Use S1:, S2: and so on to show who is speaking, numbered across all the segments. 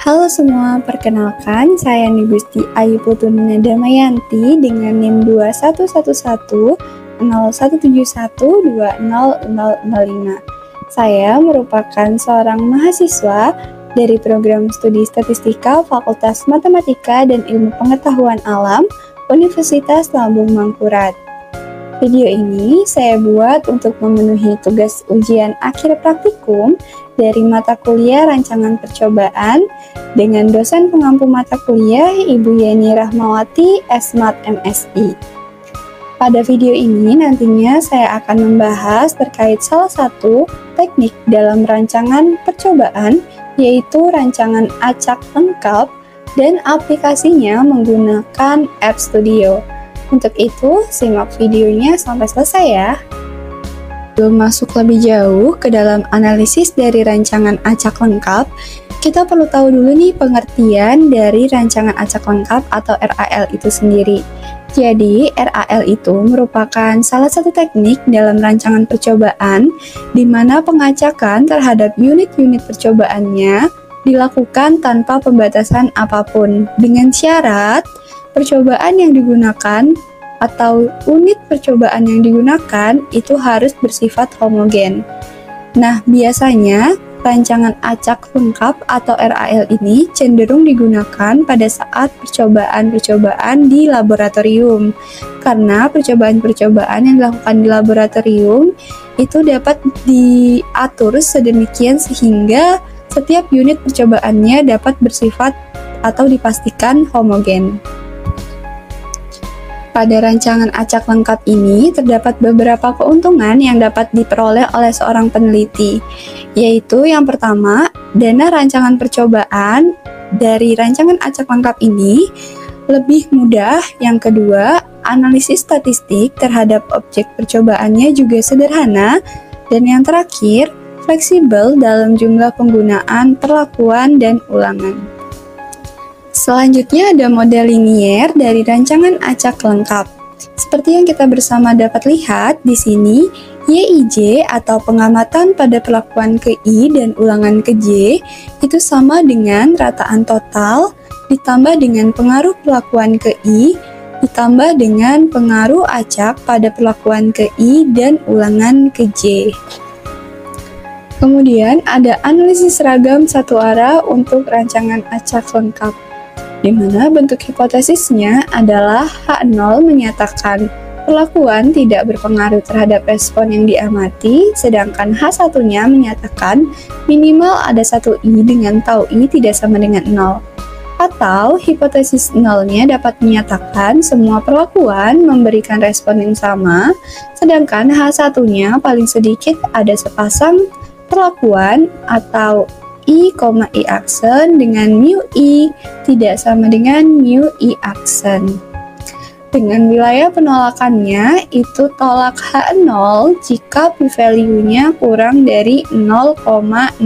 S1: Halo semua, perkenalkan saya Nigusti Ayu Putunina Damayanti dengan NIM 21110171200005. Saya merupakan seorang mahasiswa dari program studi statistika Fakultas Matematika dan Ilmu Pengetahuan Alam Universitas Lambung Mangkurat. Video ini saya buat untuk memenuhi tugas ujian akhir praktikum dari mata kuliah rancangan percobaan dengan dosen pengampu mata kuliah Ibu Yeni Rahmawati, SMAT MSI. Pada video ini nantinya saya akan membahas terkait salah satu teknik dalam rancangan percobaan, yaitu rancangan acak lengkap dan aplikasinya menggunakan App Studio. Untuk itu, simak videonya sampai selesai ya. Sebelum masuk lebih jauh ke dalam analisis dari rancangan acak lengkap, kita perlu tahu dulu nih pengertian dari rancangan acak lengkap atau RAL itu sendiri. Jadi, RAL itu merupakan salah satu teknik dalam rancangan percobaan di mana pengacakan terhadap unit-unit percobaannya dilakukan tanpa pembatasan apapun, dengan syarat percobaan yang digunakan atau unit percobaan yang digunakan itu harus bersifat homogen. Nah, biasanya rancangan acak lengkap atau RAL ini cenderung digunakan pada saat percobaan-percobaan di laboratorium. Karena percobaan-percobaan yang dilakukan di laboratorium itu dapat diatur sedemikian sehingga setiap unit percobaannya dapat bersifat atau dipastikan homogen. Pada rancangan acak lengkap ini terdapat beberapa keuntungan yang dapat diperoleh oleh seorang peneliti, yaitu yang pertama, dana rancangan percobaan dari rancangan acak lengkap ini lebih mudah. Yang kedua, analisis statistik terhadap objek percobaannya juga sederhana. Dan yang terakhir, fleksibel dalam jumlah penggunaan, perlakuan, dan ulangan. Selanjutnya ada model linier dari rancangan acak lengkap. Seperti yang kita bersama dapat lihat di sini, YIJ atau pengamatan pada perlakuan ke I dan ulangan ke J itu sama dengan rataan total ditambah dengan pengaruh perlakuan ke I ditambah dengan pengaruh acak pada perlakuan ke I dan ulangan ke J. Kemudian ada analisis seragam satu arah untuk rancangan acak lengkap, di mana bentuk hipotesisnya adalah H0 menyatakan perlakuan tidak berpengaruh terhadap respon yang diamati, sedangkan H1-nya menyatakan minimal ada satu I dengan tau I tidak sama dengan 0. Atau hipotesis 0-nya dapat menyatakan semua perlakuan memberikan respon yang sama, sedangkan H1-nya paling sedikit ada sepasang perlakuan atau I, I aksen dengan mu I tidak sama dengan mu I aksen. Dengan wilayah penolakannya itu tolak H0 jika p-value-nya kurang dari 0,05.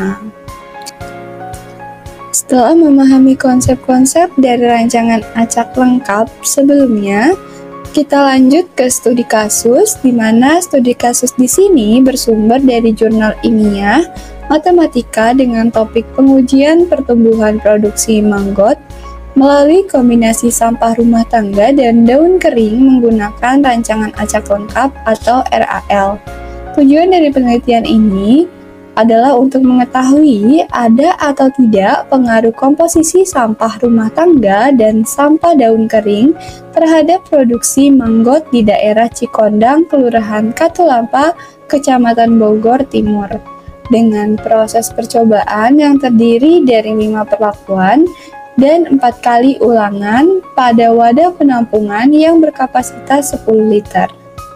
S1: Setelah memahami konsep-konsep dari rancangan acak lengkap sebelumnya, kita lanjut ke studi kasus, di mana studi kasus di sini bersumber dari jurnal ilmiah Matematika dengan topik pengujian pertumbuhan produksi manggot melalui kombinasi sampah rumah tangga dan daun kering menggunakan rancangan acak lengkap atau RAL. Tujuan dari penelitian ini adalah untuk mengetahui ada atau tidak pengaruh komposisi sampah rumah tangga dan sampah daun kering terhadap produksi manggot di daerah Cikondang, Kelurahan Katulampa, Kecamatan Bogor Timur. Dengan proses percobaan yang terdiri dari 5 perlakuan dan 4 kali ulangan pada wadah penampungan yang berkapasitas 10 liter.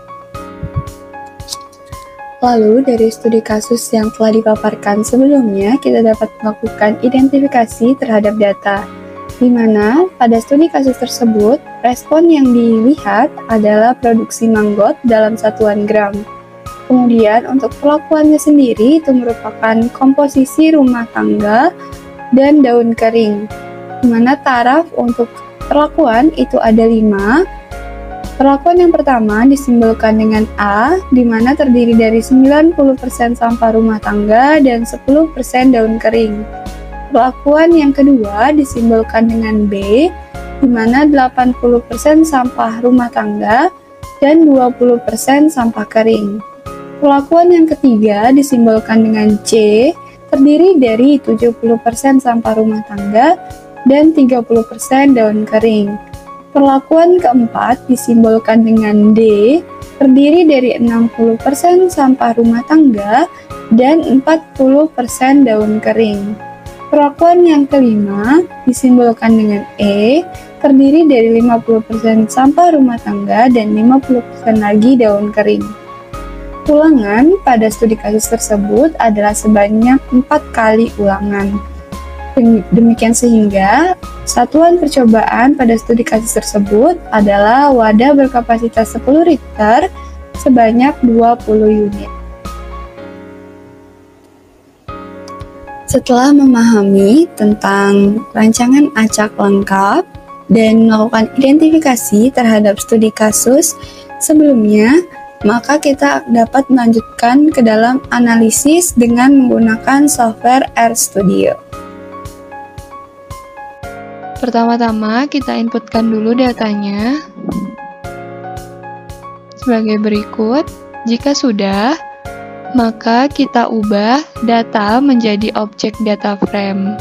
S1: Lalu dari studi kasus yang telah dipaparkan sebelumnya, kita dapat melakukan identifikasi terhadap data, di mana pada studi kasus tersebut, respon yang dilihat adalah produksi manggot dalam satuan gram. Kemudian untuk perlakuannya sendiri itu merupakan komposisi rumah tangga dan daun kering, di mana taraf untuk perlakuan itu ada 5. Perlakuan yang pertama disimbolkan dengan A, di mana terdiri dari 90% sampah rumah tangga dan 10% daun kering. Perlakuan yang kedua disimbolkan dengan B, di mana 80% sampah rumah tangga dan 20% sampah kering. Perlakuan yang ketiga disimbolkan dengan C, terdiri dari 70% sampah rumah tangga dan 30% daun kering. Perlakuan keempat disimbolkan dengan D, terdiri dari 60% sampah rumah tangga dan 40% daun kering. Perlakuan yang kelima disimbolkan dengan E, terdiri dari 50% sampah rumah tangga dan 50% lagi daun kering. Ulangan pada studi kasus tersebut adalah sebanyak 4 kali ulangan. Demikian sehingga satuan percobaan pada studi kasus tersebut adalah wadah berkapasitas 10 liter sebanyak 20 unit. Setelah memahami tentang rancangan acak lengkap dan melakukan identifikasi terhadap studi kasus sebelumnya, maka kita dapat melanjutkan ke dalam analisis dengan menggunakan software RStudio.
S2: Pertama-tama kita inputkan dulu datanya sebagai berikut. Jika sudah, maka kita ubah data menjadi objek data frame.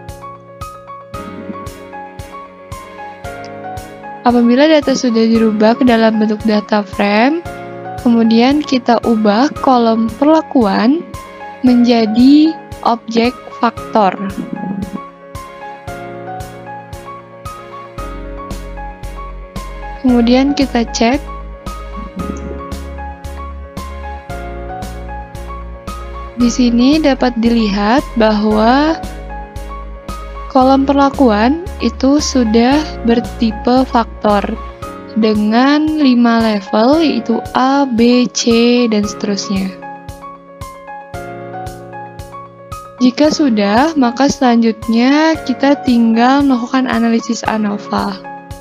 S2: Apabila data sudah dirubah ke dalam bentuk data frame, kemudian kita ubah kolom perlakuan menjadi objek faktor. Kemudian kita cek di sini dapat dilihat bahwa kolom perlakuan itu sudah bertipe faktor dengan 5 level, yaitu A, B, C, dan seterusnya. Jika sudah, maka selanjutnya kita tinggal melakukan analisis ANOVA.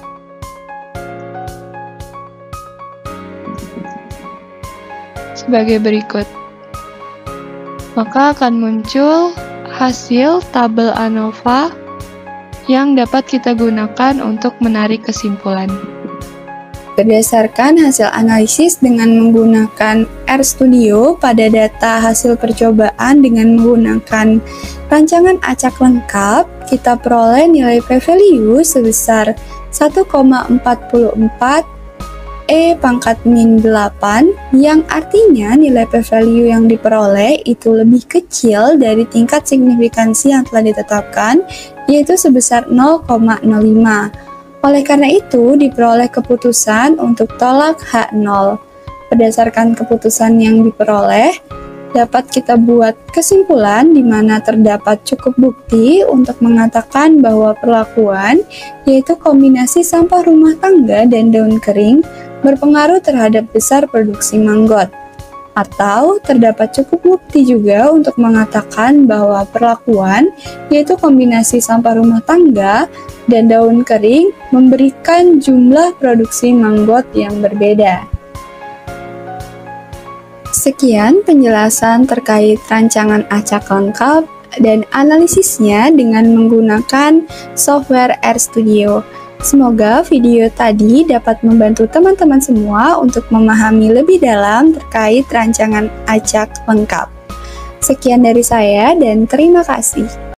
S2: Sebagai berikut. Maka akan muncul hasil tabel ANOVA yang dapat kita gunakan untuk menarik kesimpulan.
S1: Berdasarkan hasil analisis dengan menggunakan RStudio pada data hasil percobaan dengan menggunakan rancangan acak lengkap, kita peroleh nilai p-value sebesar 1,44 E pangkat min 8, yang artinya nilai p-value yang diperoleh itu lebih kecil dari tingkat signifikansi yang telah ditetapkan, yaitu sebesar 0,05. Oleh karena itu, diperoleh keputusan untuk tolak H0. Berdasarkan keputusan yang diperoleh, dapat kita buat kesimpulan di mana terdapat cukup bukti untuk mengatakan bahwa perlakuan, yaitu kombinasi sampah rumah tangga dan daun kering, berpengaruh terhadap besar produksi manggot. Atau terdapat cukup bukti juga untuk mengatakan bahwa perlakuan, yaitu kombinasi sampah rumah tangga dan daun kering, memberikan jumlah produksi manggot yang berbeda. Sekian penjelasan terkait rancangan acak lengkap dan analisisnya dengan menggunakan software RStudio. Semoga video tadi dapat membantu teman-teman semua untuk memahami lebih dalam terkait rancangan acak lengkap. Sekian dari saya dan terima kasih.